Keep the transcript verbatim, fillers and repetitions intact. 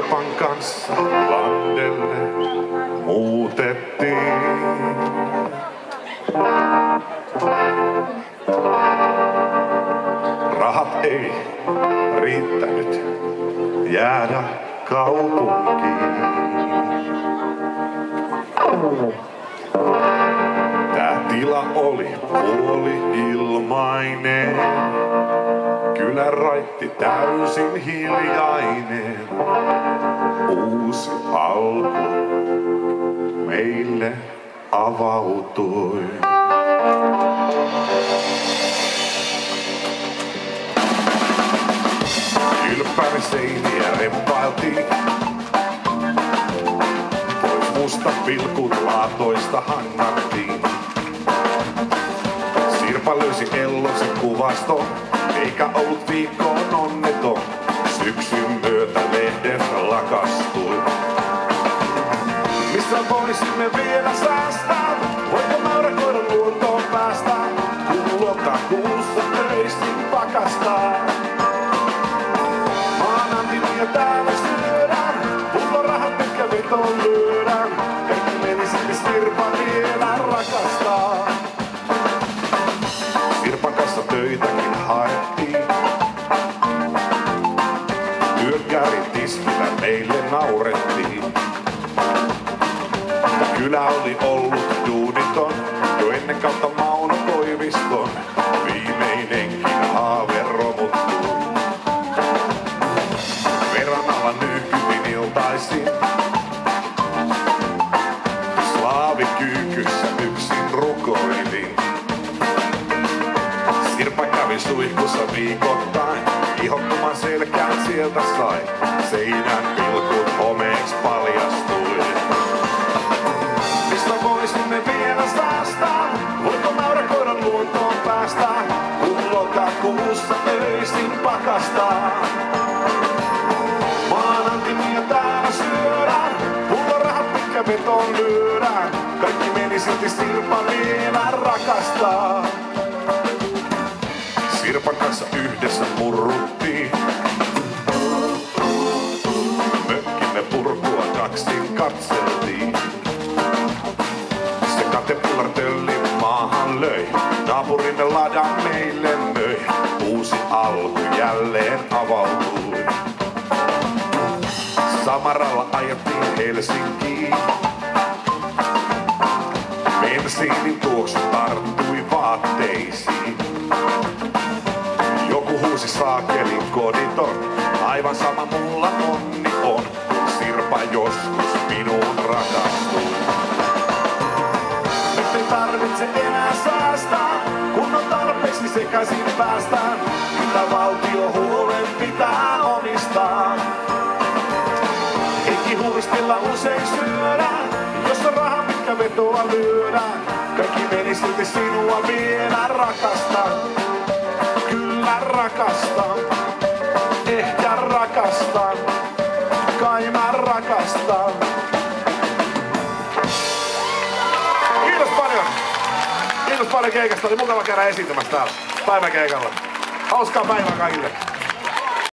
Sirpan kanssa landelle muutettiin. Rahat ei riittänyt jäädä kaupunkiin. Tää tila oli puoli ilmainen, kylän raitti täysin hiljainen. Uusi alku meille avautui. Kylppäri seiniä rempailtiin, pois musta pilkut laatoista hangattiin. Sirpa löysi Ellosen kuvaston, eikä ollut viikkoon onneton. Syksyn myötä lehden lakastui. Missä voisimme vielä säästää? Voiko maurakoida luontoon päästä? Kun lokakuussa töisin pakastaa. Ja täällä syödään, pullorahat mitkä vetoon lyödään. Kaikki meni silti Sirpa vielä rakastaa. Sirpan kanssa töitäkin haettiin. Työkkärin tiskillä meille naurettiin. Ja kylä oli ollut duuniton jo ennen kautta Mauno Koiviston. Viimeinenkin haave romuttui. Nyhkytin iltaisin, slaavi kyykyssä yksin rukoilin. Sirpa kävi suihkussa viikoittain, ihottuman selkään sieltä sai. Seinän pilkut homeeks paljastui. Mistä voisimme vielä säästää? Voiko maurakoidan luontoon päästä? Kun lokakuussa öisin pakastaa. Ja täällä syödään, pullorahat mitkä vetoon lyödään. Kaikki meni silti Sirpa vielä rakastaa. Sirpan kanssa yhdessä murruttiin. Mökkimme purkua kaksin katseltiin. Se katepullar tölli maahan löi. Naapurimme ladan meille möi. Uusi alku jälleen avautui. Samaralla ajettiin Helsinkiin. Bensiinin tuoksu tarttui vaatteisiin. Joku huusi saakelin koditon. Aivan sama mulla onni on, kun Sirpa joskus minuun rakastui. Nyt ei tarvitse enää säästää, kun on tarpeeksi sekaisin päästään. Mitä valtio huolen pitää omistaa. Huistilla usein syödään, jos on raha mitkä vetoa lyödään. Kaikki meni silti sinua vielä rakastan. Kyllä rakastan, ehkä rakastan, kai mä rakastan. Kiitos paljon. Kiitos paljon keikasta, oli mukava käydä esiintymässä täällä päiväkeikalla. Hauskaa päivää kaikille.